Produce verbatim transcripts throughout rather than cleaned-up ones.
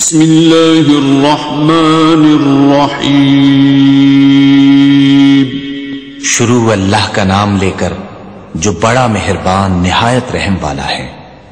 بسم الله الرحمن الرحیم. शुरू अल्लाह का नाम लेकर जो बड़ा मेहरबान निहायत रहम वाला है।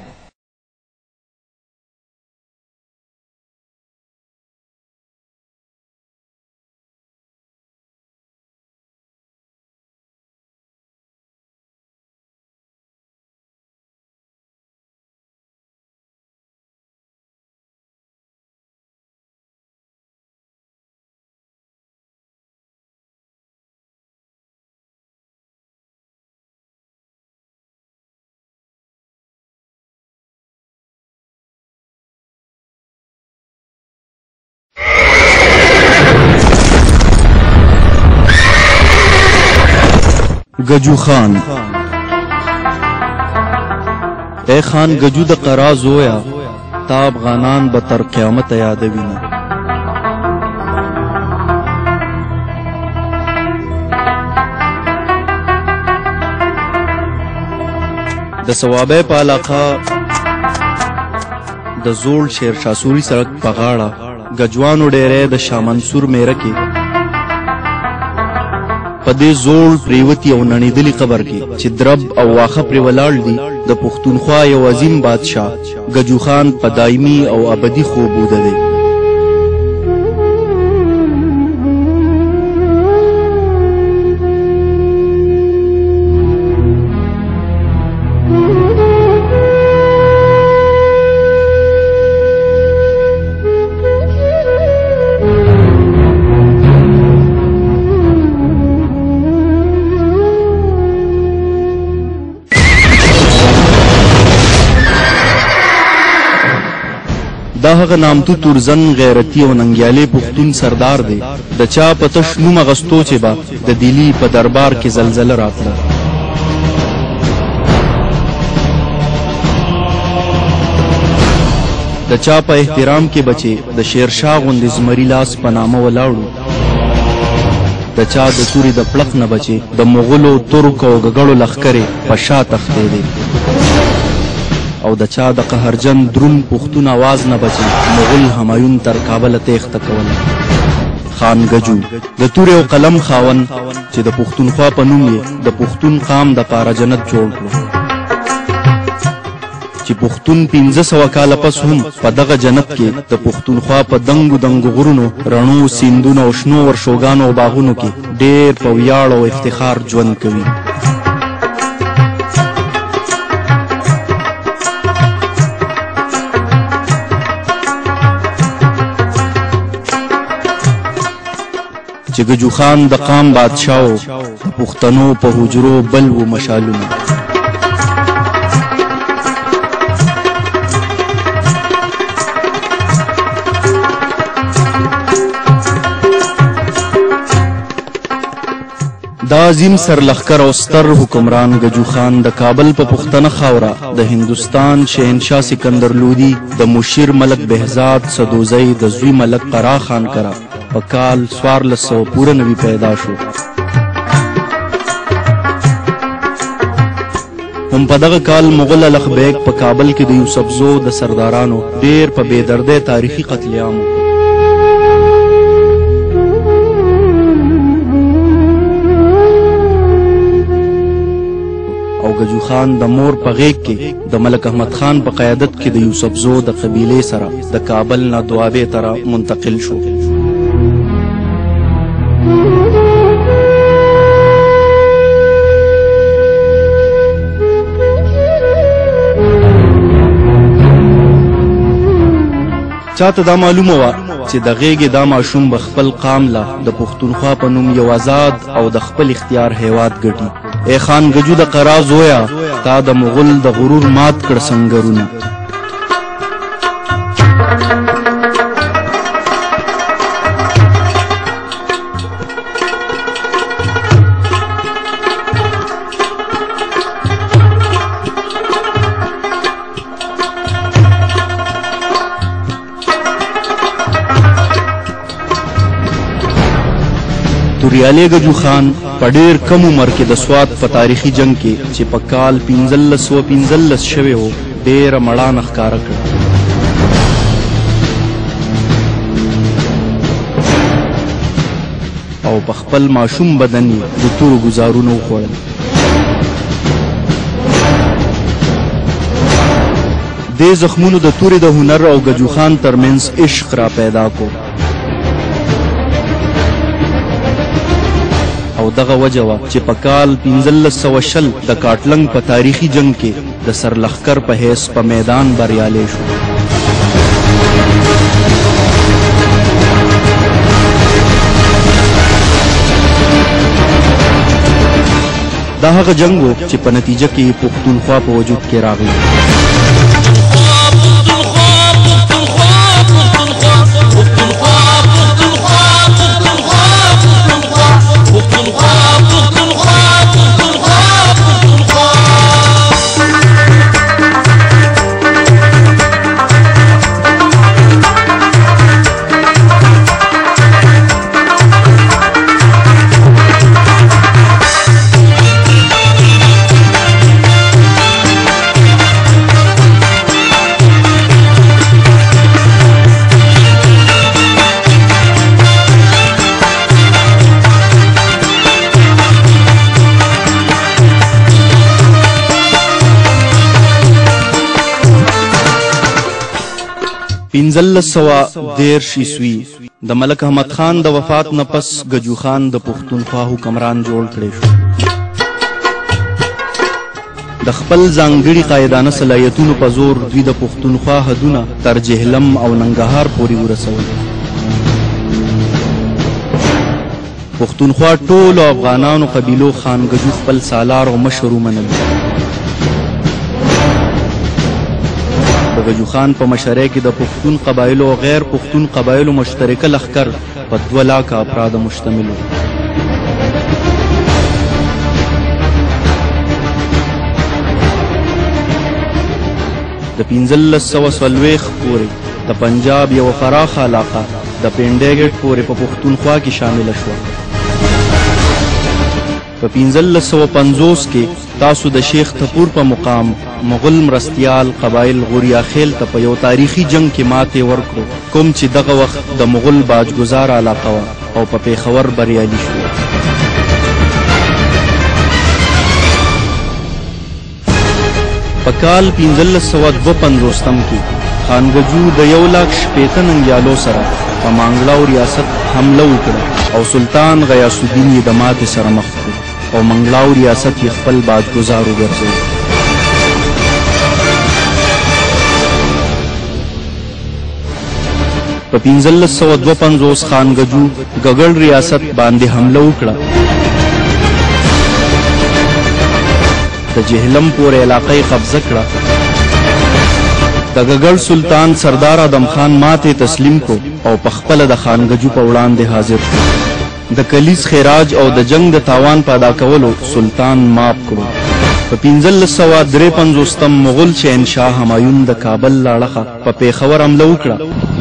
गजू खान ए खान गजू द qara زویا تا افغانان به تر قیامت یادوینه. د ثوابه په علاقه د زوړ شیر شاه سوري سړک په غاړه گجوانو ډیره د شاه منصور میره کې په دې زوړ پریوتی او نړیدلی قبر کې چې درب او واخه پرې ولاړ دي د پښتونخوا یو عظیم بادشاه گجو خان په دایمي او ابدي خوب وده دی. دا هغه نامتو تورزن غیرتی او ننګیالي پښتون سردار دی د چا په تش نوم اغستو چې با د دلی په دربار کې زلزله راتله. د چا په احترام کې بچي د شیرشاه غوندې زمري لاس په نامه ولاړو. د چا د توري د پړق نه بچي د مغولو ترک او ګګړو لښکرې په شا تښتېدې او د چا د قهرجن درون پښتون आवाज نه بچي مغول همایون تر کابل تېښته کوله. خان گجو د تورې او قلم خاون چې د پښتونخوا په نوم یې د پښتون قام د پاره جنت جوړ کړو چې پښتون پنځه سوه کاله پس هم په دغه جنت کې د پښتونخوا په دنګو دنګو غرونو رڼو سیندونو او شنو ورشوګانو او باغونو کې ډېر په ویاړ او افتخار ژوند کوي. چې گجو خان د قام بادشاو د پښتنو په حجرو بل و مشالونه. دا عظیم سرلښکر او ستر حکمران گجو خان د کابل په پښتنه خاوره د هندوستان شهنشاه سکندر لودي د مشیر ملک بهزاد سدوزی د زوی ملک قرا خان کرا په کال څوارلس سوه پوره نوي پیدا شو. هم په دغه کال مغل الخ بیگ په کابل کې د یوسفزو د سردارانو ډېر په بې دردۍ تاریخي قتل عام او گجو خان د مور په غیږ کې د ملک احمد خان په قیادت کې د یوسفزو د قبیلې سره د کابل نه دوابې ته منتقل شو. چاته دا معلومه وه چې د غیږې دا ماشوم به خپل قام له د پښتونخوا په نوم یو آزاد او د خپل اختیار هیواد ګټي. ای خان گجو د قرا زویا تا د مغول د غرور مات کړ سنگرونه. توریالی گجو خان په ډېر کم عمر کې د سوات په تاریخي جنگ کې چې په کال پنځلس سوه پنځلس شوی و ډېره مړانه ښکاره کړه. او په خپل ماشوم بدن یې د تورو ګزارونه وخوړل. دې زخمونو د تورې د هنر او ګجو خان ترمنځ عشق را پیدا کو او دغه وجه وه چې په کال پنځلس سوه شل د کاټلنګ په تاریخي جنگ کې د سرلښکر په حیث په میدان بریالی شو. دا هغه جنگ و چې په نتیجه کې پښتونخوا په وجود کې راغلی. پنځلس سوه دېرش عیسوي د ملک احمد خان د وفات نه پس ګجو خان د پښتونخوا حکمران جوړ کړی شو. د خپل ځانګړي قایدانه صلاحیتونو په زور دوی د پښتونخوا حدونه تر جهلم او ننګرهار پورې ورسول. پښتونخوا ټولو افغانانو قبیلو خان ګجو خپل سالار او مشر ومنل. د ګجو خان په مشرۍ کې د پښتون قبایلو او غیر پښتون قبایلو مشترکه لښکر په دوه لاکه افراد مشتمل و. د پنځلس سوه څلوېښت پورې د پنجاب یوه پراخه علاقه د پینډیګټ پورې په پښتونخوا کې شامله شوه. په پنځلس سوه پنځوس کې تاسو د شیخ تپور په مقام مغل مرستیال قبایل غوریا خیل ته په یو تاریخي جنگ کې ماتې ورکړو، کوم چې دغه وخت د مغل باجګزار علاقه وه او په پیښور بریالي شو. په کال پنځلس سوه دوه پنځوستم کې خان ګجو د یو لاک شپېته ننګیالو سره په مانګړاو ریاست حمله وکړه او سلطان غیاث الدین یې د ماتې سره مخ کړ او منګړاو ریاست یې خپل باجګزار وګرځوي. په پنځلس سوه دوه پنځوس خان ګجو ګګړ ریاست باندې حمله وکړه. د جهلم پورې علاقه یې قبضه کړه. د ګګړ سلطان سردار ادم خان ماتې تسلیم کو او په خپله د خان ګجو په وړاندې حاضر شو. د کلیز خراج او د جنگ د تاوان په ادا کولو سلطان ماپ کړو. په پنځلس سوه درې پنځوستم مغل شهنشاه همایون د کابل له اړخه په پیښور حمله وکړه.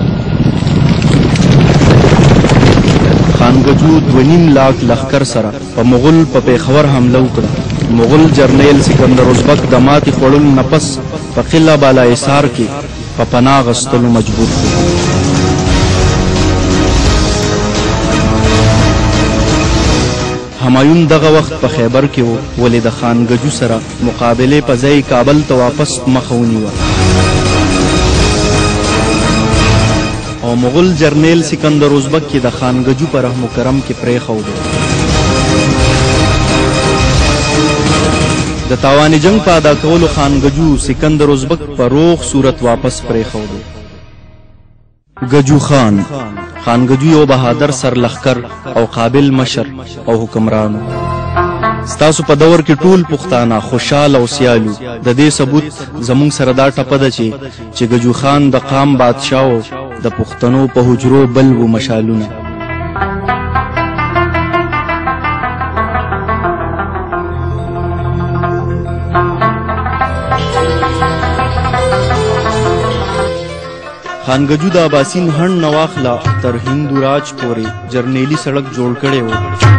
خان ګجو دوه نیم لاک لښکر سره په مغل په پیښور حمله وکړه. مغل جرنیل سکندر ازبک د ماتې خوړلو نه پس په قلعه بالا حصار کې په پناه اخیستلو مجبور شو. همایون دغه وخت په خیبر کې و، ولې د خان ګجو سره مقابلې په ځای کابل ته واپس مخه ونیوه او مغل جرنیل سکندر ازبک کې د خان ګجو په رحم و کرم کې پرېښوده. د تاوان جنگ په ادا کولو خان ګجو سکندر ازبک په روغ صورت واپس پرېښوده. ګجو خان خان ګجو یو بهادر سرلښکر او قابل مشر او حکمران. ستاسو په دور کې ټول پښتانه خوشحال او سیالو. د دې ثبوت زموږ سره دا ټپه ده چې چې ګجو خان د قام بادشاه و، د پښتنو په حجرو بل و مشالونه. خان ګجو د اباسین هند نه واخله تر هندو راج پورې جرنیلی سړک جوړ کړی و.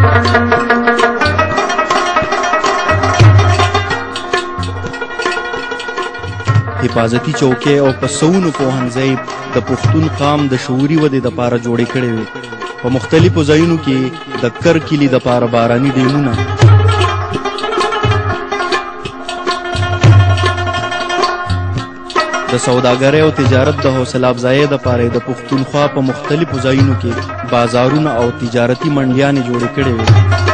حفاظتي چوکۍ او په سوونو پوهنځی د پښتون قام د شعوري ودې دپاره جوړې کړې وې. په مختلفو ځایونو کې د کر کلي د پاره باراني ډیمونه، د سوداګرۍ او تجارت د حوصله افزایۍ دپاره د پښتونخوا په مختلفو ځایونو کې بازارونه او تجارتي منډیانې جوړې کړې وې.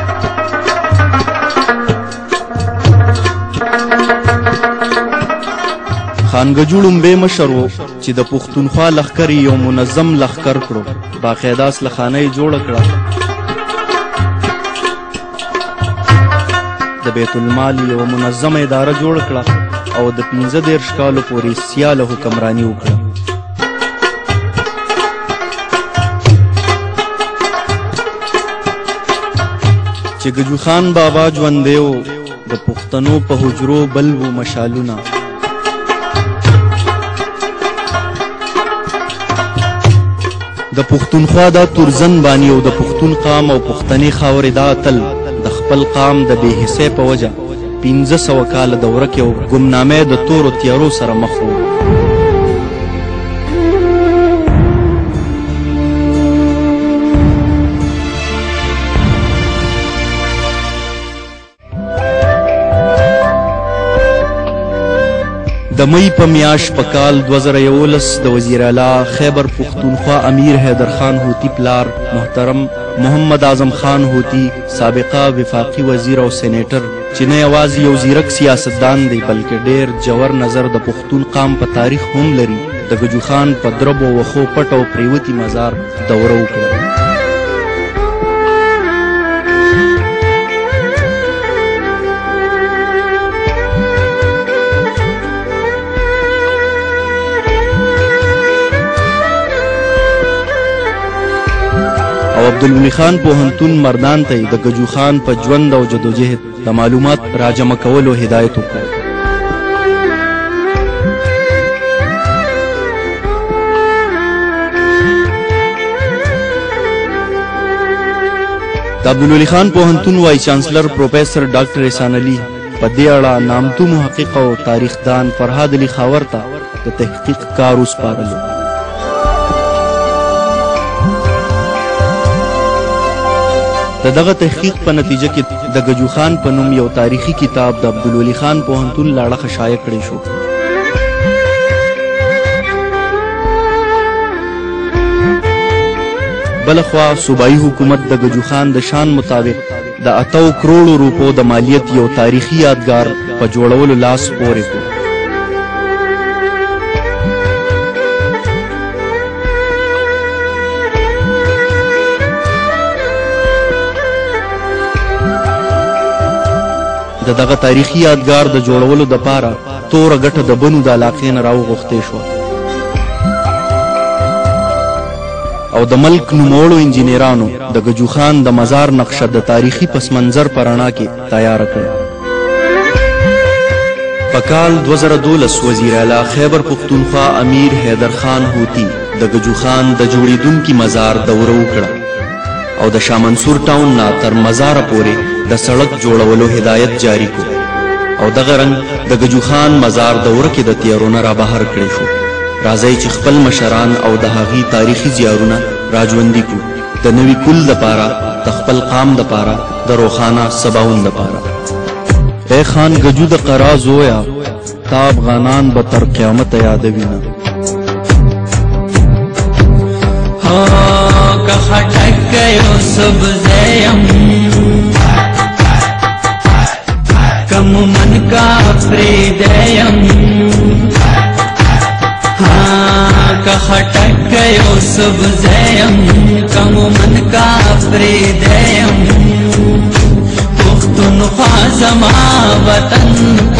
خانګجوړ عمبې مشر و چې د پښتونخوا لښکر یو منظم لښکر کړو، باقاعده اسلحانه یې جوړه کړه، د بیت المال یوه منظمه اداره جوړه کړه او د پنځه دېرش کالو پورې سیاله حکمراني وکړه. چې ګجو خان بابا ژوندی و د پښتنو په حجرو بل و مشالونه، د پښتونخوا دا تورزن بانی او د پښتون قام او پښتني خاورې دا اتل د خپل قام د بې حسۍ په وجه پنځه سوه کاله دوره کې او ګمنامۍ د تورو تیارو سره مخ و. د مئی په میاشت په کال دوه زره یولس د وزیر اعلی خیبر پښتونخوا امیر حیدر خان هوتي پلار محترم محمد اعظم خان هوتي سابقه وفاقي وزیر او سینیټر چې نه یوازې یو زیرک سیاستدان دی بلکې ډېر جوور نظر د پښتون قام په تاریخ هم لري، د ګجو خان په دربو وښو پټ او پریوتي مزار دوره وکړه. او عبدالولي خان پوهنتون مردان ته د ګجو خان په ژوند او جدوجهد د معلومات راجمع کولو هدایت وکړ. د عبدالولي خان پوهنتون وایس چانسلر پروفیسر ډاکټر احسان علي په دې اړه نامتو محقق او تاریخدان فرهاد علي خاور ته د تحقیق کار وسپارلو. د دغه تحقیق په نتیجه کې د ګجو خان په نوم یو تاریخي کتاب د عبدالولي خان پوهنتون له اړخه شایع کړی شو. بلخوا صوبایي حکومت د ګجو خان د شان مطابق د اتو کروڑو روپو د مالیت یو تاریخي یادګار په جوړولو لاس پورې کړ. د دغه تاریخي یادګار د جوړولو دپاره توره ګټه د بنو د علاقې نه راوغوښتې شوه او د ملک نوموړو انجینرانو د ګجو خان د مزار نقشه د تاریخي پس منظر په رڼا کې تیاره کړه. په کال دوه زره دولس وزیر اعلی خیبر پښتونخوا امیر حیدر خان هوتي د ګجو خان د جوړېدونکي مزار دوره وکړه او د شاه منصور ټاون نه تر مزاره پورې د سړک جوړولو هدایت جاری کو او دغه رنګ د ګجو خان مزار دوره کې د تیارو نه را بهر کړی شو. راځئ چې خپل مشران او د هغې تاریخي زیارونه راژوندي کړو د نوي کل دپاره، د خپل قام دپاره، د روښانه سباون دپاره. ای خان ګجو د قرا زویا تا افغانان به تر قیامته یادوینه. که خټک یو سبزیم کم من کا پریدیم، که خټک یو سبزیم کم من کا پریدیم، پښتونخوا زما وطن